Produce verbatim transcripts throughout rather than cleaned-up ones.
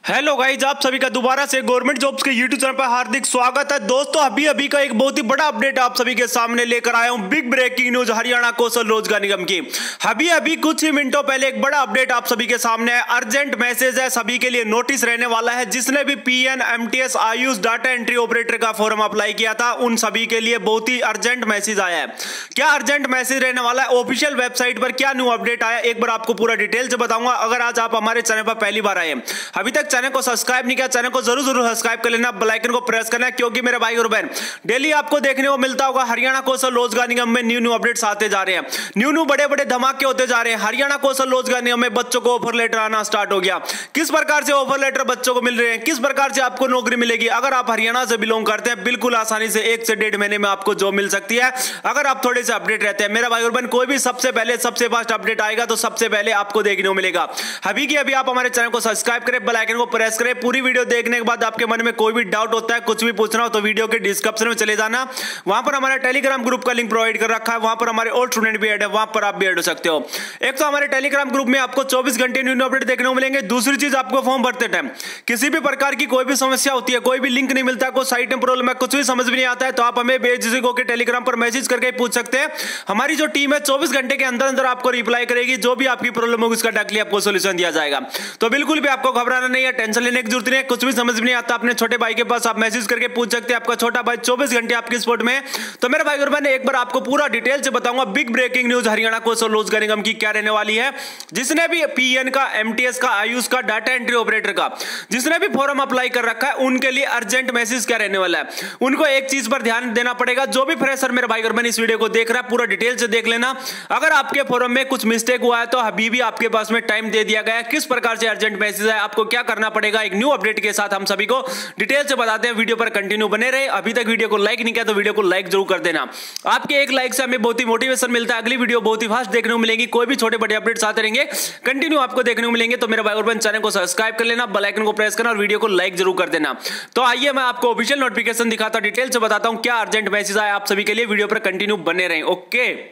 Hello guys, आप सभी का दोबारा से गवर्नमेंट जॉब्स के यूट्यूब चैनल पर हार्दिक स्वागत है। दोस्तों, अभी अभी का एक बहुत ही बड़ा अपडेट आप सभी के सामने लेकर आया हूं। Big breaking news Haryana Kaushal Rozgar Nigam की। अभी अभी कुछ ही मिनटों पहले एक बड़ा अपडेट आप सभी के सामने है। अर्जेंट मैसेज है, सभी के लिए नोटिस रहने वाला है। जिसने भी PN, MTS, Ayush data entry operator का फॉर्म अप्लाई किया था, उन सभी के लिए बहुत ही अर्जेंट मैसेज आया है। क्या अर्जेंट मैसेज रहने वाला है, ऑफिशियल वेबसाइट पर क्या न्यू अपडेट आया, एक बार आपको पूरा डिटेल से बताऊंगा। अगर आज आप हमारे चैनल पर पहली बार आए, अभी तक चैनल को सब्सक्राइब क्या चैनल को जरूर जरूर सब्सक्राइब कर लेना, बेल आइकन को प्रेस करना, क्योंकि मेरे भाई और बहन डेली आपको देखने को मिलता होगा हरियाणा कौशल रोजगार निगम में न्यू न्यू अपडेट्स आते जा रहे हैं। न्यू न्यू बड़े बड़े धमाके होते जा रहे हैं। हरियाणा कौशल रोजगार निगम में बच्चों को ऑफर लेटर आना स्टार्ट हो गया। किस प्रकार से ऑफर लेटर बच्चों को मिल रहे हैं, किस प्रकार से आपको नौकरी मिलेगी। अगर आप हरियाणा से बिलोंग करते हैं, बिल्कुल आसानी से एक से डेढ़ महीने में आपको जॉब मिल सकती है, अगर आप थोड़े से अपडेट रहते हैं। मेरा भाई और बहन, कोई भी सबसे पहले सबसे फास्ट अपडेट आएगा तो सबसे पहले आपको देखने को मिलेगा। अभी की अभी आप हमारे चैनल को सब्सक्राइब करें, बेल आइकन को प्रेस करें। पूरी वीडियो देखने के बाद आपके मन में कोई भी डाउट होता है, कुछ भी पूछना हो, तो वीडियो के डिस्क्रिप्शन में चले जाना। वहां पर हमारा टेलीग्राम ग्रुप का लिंक प्रोवाइड कर रखा है। वहां पर हमारे और स्टूडेंट भी ऐड है, वहां पर आप भी ऐड हो सकते हो। एक तो हमारे टेलीग्राम ग्रुप में आपको चौबीस घंटे न्यू अपडेट देखने को मिलेंगे। दूसरी चीज, आपको फॉर्म भरते टाइम किसी भी प्रकार की कोई भी समस्या होती है, कोई भी लिंक नहीं मिलता, कोई साइट में प्रॉब्लम है, कुछ भी समझ में नहीं आता है, तो आप हमें बेझिझक होकर टेलीग्राम पर मैसेज करके पूछ सकते हैं। हमारी जो टीम है चौबीस घंटे के अंदर अंदर आपको रिप्लाई करेगी। जो भी आपकी प्रॉब्लम होगी उसका डायरेक्टली आपको सोल्यूशन दिया जाएगा। तो बिल्कुल भी आपको घबराना नहीं है, टेंशन लेने की जरूरत नहीं है। कुछ भी समझ में नहीं आता, अपने छोटे भाई के पास आप मैसेज करके पूछ सकते हैं। आपका छोटा भाई चौबीस घंटे आपकी सपोर्ट में। तो मेरे भाई और बहन, एक बार आपको पूरा डिटेल से बताऊंगा big breaking news Haryana Kaushal Rozgar Nigam की क्या रहने वाली है। जिसने भी पीएन का, एमटीएस का, आयुष का, डाटा एंट्री ऑपरेटर का जिसने भी फॉर्म अप्लाई कर रखा है, उनके लिए अर्जेंट मैसेज क्या रहने वाला है। उनको एक चीज पर ध्यान देना पड़ेगा। जो भी फ्रेशर मेरे भाई और बहन इस वीडियो को देख रहा है, पूरा डिटेल से देख लेना। अगर आपके फॉर्म में कुछ मिस्टेक हुआ है तो अभी भी आपके पास में टाइम दे दिया गया है। किस प्रकार से अर्जेंट मैसेज है, आपको क्या करना पड़ेगा, एक न्यू अपडेट के साथ हम सभी को डिटेल से बताते हैं। वीडियो पर कंटिन्यू बने रहे। अभी तक वीडियो को लाइक नहीं किया तो वीडियो को लाइक जरूर कर देना। आपके एक लाइक से हमें बहुत ही मोटिवेशन मिलता है। अगली वीडियो बहुत ही फास्ट देखने को मिलेगी। कोई भी छोटे बड़े अपडेट्स आते रहेंगे, कंटिन्यू आपको देखने को मिलेंगे। तो मेरे भाई और बहन, चैनल को सब्सक्राइब कर लेना, बेल आइकन को प्रेस करना और वीडियो को लाइक जरूर कर देना। तो आइए मैं आपको ऑफिशियल नोटिफिकेशन दिखाता हूं, डिटेल से बताता हूं क्या अर्जेंट मैसेज आया आप सभी के लिए। वीडियो पर कंटिन्यू बने रहें। ओके,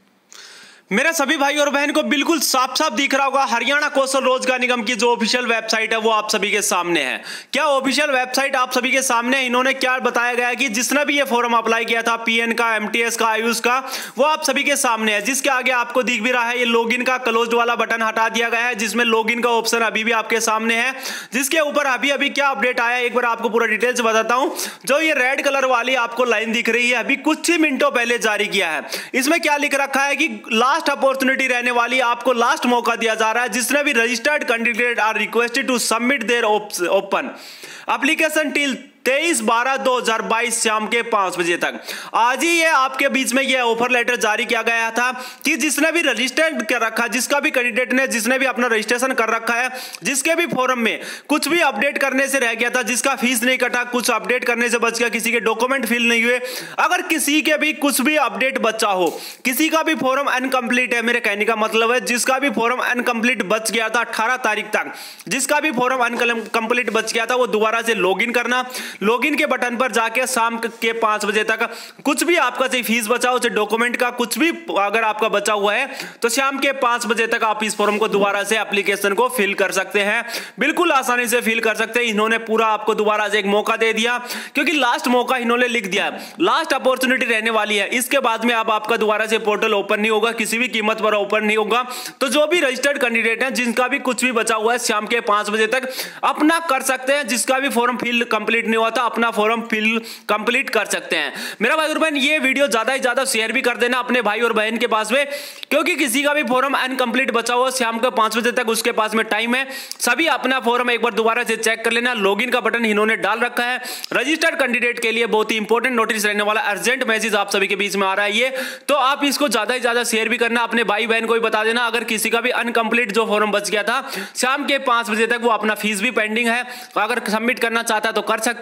मेरे सभी भाई और बहन को बिल्कुल साफ साफ दिख रहा होगा हरियाणा कौशल रोजगार निगम की जो ऑफिशियल वेबसाइट है वो आप सभी के सामने है। क्या ऑफिशियल वेबसाइट आप सभी के सामने है। इन्होंने क्या बताया गया है कि जिसने भी ये फॉर्म अप्लाई किया था पीएन का, एमटीएस का, आयुष का, वो आप सभी के सामने है। जिसके आगे आपको दिख भी रहा है ये लॉगिन का क्लोज्ड वाला बटन हटा दिया गया है, जिसमें लॉगिन का ऑप्शन अभी भी आपके सामने है। जिसके ऊपर अभी अभी क्या अपडेट आया, एक बार आपको पूरा डिटेल से बताता हूं। जो ये रेड कलर वाली आपको लाइन दिख रही है, अभी कुछ ही मिनटों पहले जारी किया है। इसमें क्या लिख रखा है कि लास्ट अपॉर्चुनिटी रहने वाली, आपको लास्ट मौका दिया जा रहा है। जिसने भी registered candidate are requested to submit their open application till तेईस बारह दो हजार बाईस शाम के पांच बजे तक। आज ही ये आपके बीच में ये ऑफर लेटर जारी किया गया था कि जिसने भी रजिस्टर्ड कर रखा, जिसका भी कैंडिडेट ने जिसने भी अपना रजिस्ट्रेशन कर रखा है, जिसके भी फॉर्म में कुछ भी अपडेट करने से रह गया था, जिसका फीस नहीं कटा, कुछ अपडेट करने से बच गया, किसी के डॉक्यूमेंट फिल नहीं हुए, अगर किसी के भी कुछ भी अपडेट बचा हो, किसी का भी फॉर्म अनकंप्लीट है, मेरे कहने का मतलब है जिसका भी फॉर्म अनकंप्लीट बच गया था अठारह तारीख तक, जिसका भी फॉर्म अनकंप्लीट बच गया था, वो दोबारा से लॉगिन करना। लॉगिन के बटन पर जाके शाम के पांच बजे तक कुछ भी आपका चाहे फीस बचा हो, चाहे डॉक्यूमेंट का कुछ भी अगर आपका बचा हुआ है, तो शाम के पांच बजे तक आप इस फॉर्म को दोबारा से एप्लीकेशन को फिल कर सकते हैं। बिल्कुल आसानी से फिल कर सकते हैं। इन्होंने पूरा आपको दोबारा से एक मौका दे दिया, क्योंकि लास्ट मौका इन्होंने लिख दिया है, लास्ट अपॉर्चुनिटी रहने वाली है। इसके बाद में अब आपका दोबारा से पोर्टल ओपन नहीं होगा, किसी भी कीमत पर ओपन नहीं होगा। तो जो भी रजिस्टर्ड कैंडिडेट है, जिनका भी कुछ भी बचा हुआ है, शाम के पांच बजे तक अपना कर सकते हैं। जिसका भी फॉर्म फिल कंप्लीट नहीं हुआ था, अपना फॉर्म फिल कंप्लीट कर सकते हैं। मेरा भाई और बहन, ये वीडियो ज्यादा से ज्यादा शेयर भी कर देना अपने भाई और बहन के पास में, क्योंकि किसी का भी फॉर्म अनकंप्लीट बचा हुआ शाम को पांच बजे तक उसके पास में टाइम है। सभी अपना फॉर्म एक बार दोबारा से चेक कर लेना। लॉगिन का बटन इन्होंने डाल रखा है। रजिस्टर्ड कैंडिडेट के लिए बहुत ही इंपॉर्टेंट नोटिस रहने वाला, अर्जेंट मैसेज आप सभी के बीच में आ रहा है ये, तो आप इसको ज्यादा से ज्यादा शेयर भी करना, अपने भाई बहन को भी बता देना। अगर किसी का भी अनकंप्लीट जो फॉर्म बच गया था, शाम के पांच बजे तक वो अपना फीस भी पेंडिंग है, अगर सबमिट करना चाहता है तो कर सकता है।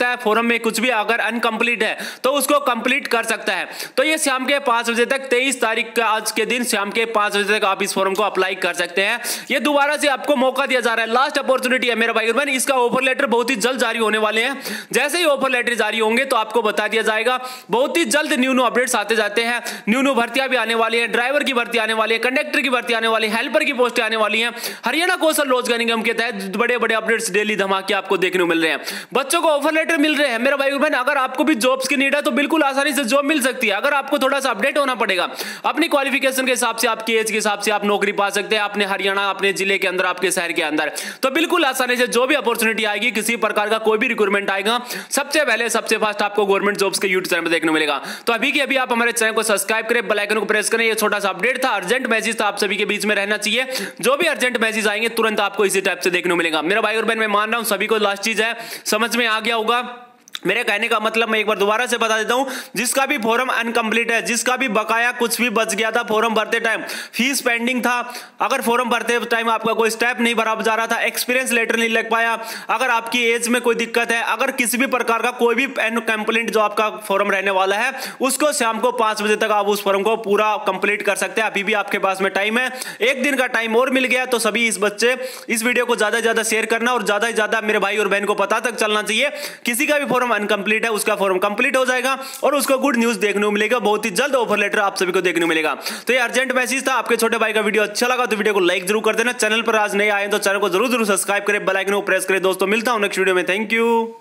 है फोरम में कुछ भी अगर अनकंप्लीट है तो उसको कंप्लीट कर सकता है। तो ये शाम के पांच बजे तक, तेईस तारीख का आज के दिन शाम के पांच बजे तक आप इस फॉर्म को अप्लाई कर सकते हैं। ये दोबारा से आपको मौका दिया जा रहा है, लास्ट अपॉर्चुनिटी है मेरा भाई और बहन। इसका ऑफर लेटर बहुत ही जल्द जारी होने वाले हैं। जैसे ही ऑफर लेटर जारी होंगे तो आपको बता दिया जाएगा। बहुत ही जल्द न्यू न्यू अपडेट्स आते जाते हैं। न्यू न्यू भर्तियां भी आने वाली हैं, ड्राइवर की भर्ती आने वाली है, कंडक्टर की भर्ती आने वाली है, हेल्पर की पोस्टें आने वाली हैं। हरियाणा कौशल रोजगार निगम के तहत बड़े बड़े अपडेट्स, डेली धमाके आपको देखने को मिल रहे हैं। बच्चों को ऑफर लेटर मिल रहे हैं मेरा भाई और बहन। अगर आपको भी जॉब्स की नीड है तो बिल्कुल आसानी से जॉब मिल सकती है। अगर आपको थोड़ा सा अपडेट होना पड़ेगा अपनी क्वालिफिकेशन के हिसाब से, आपकी एज के हिसाब से आप नौकरी पा सकते हैं अपने हरियाणा, अपने जिले के अंदर, आपके शहर के अंदर। तो बिल्कुल आसानी से जो भी अपॉर्चुनिटी आएगी, किसी प्रकार का कोई भी रिक्रूटमेंट आएगा, सबसे पहले सबसे फास्ट आपको गवर्नमेंट जॉब्स के यूट्यूब चैनल पर देखने मिलेगा। तो अभी के अभी आप हमारे चैनल को सब्सक्राइब करें, बेल आइकन को प्रेस करें। ये छोटा सा अपडेट था, अर्जेंट मैसेज था, आप सभी के बीच में रहना चाहिए। जो भी अर्जेंट मैसेज आएंगे तुरंत आपको इसी टाइप से देखने मिलेगा मेरा भाई और बहन। मैं मान रहा हूं सभी को लास्ट चीज है समझ में आ गया होगा। मेरे कहने का मतलब मैं एक बार दोबारा से बता देता हूं, जिसका भी फॉर्म अनकंप्लीट है, जिसका भी बकाया कुछ भी बच गया था फॉर्म भरते टाइम, फीस पेंडिंग था, अगर फॉर्म भरते टाइम आपका कोई स्टेप नहीं भरा जा रहा था, एक्सपीरियंस लेटर नहीं लग पाया, अगर आपकी एज में कोई दिक्कत है, अगर किसी भी प्रकार का कोई भी अनकंप्लीट जो आपका फॉर्म रहने वाला है, उसको शाम को पांच बजे तक आप उस फॉर्म को पूरा कंप्लीट कर सकते हैं। अभी भी आपके पास में टाइम है, एक दिन का टाइम और मिल गया। तो सभी इस बच्चे इस वीडियो को ज्यादा से ज्यादा शेयर करना और ज्यादा से ज्यादा मेरे भाई और बहन को पता तक चलना चाहिए। किसी का भी फॉर्म अनकंप्लीट है उसका फॉर्म कंप्लीट हो जाएगा और उसको गुड न्यूज देखने को मिलेगा। बहुत ही जल्द ऑफर लेटर आप सभी को देखने को मिलेगा। तो ये अर्जेंट मैसेज था। आपके छोटे भाई का वीडियो अच्छा लगा तो वीडियो को लाइक जरूर कर देना। चैनल पर आज नए आए तो चैनल को जरूर जरूर सब्सक्राइब करें, बेल आइकन को प्रेस करें। दोस्तों मिलता हूं नेक्स्ट वीडियो में। Thank you.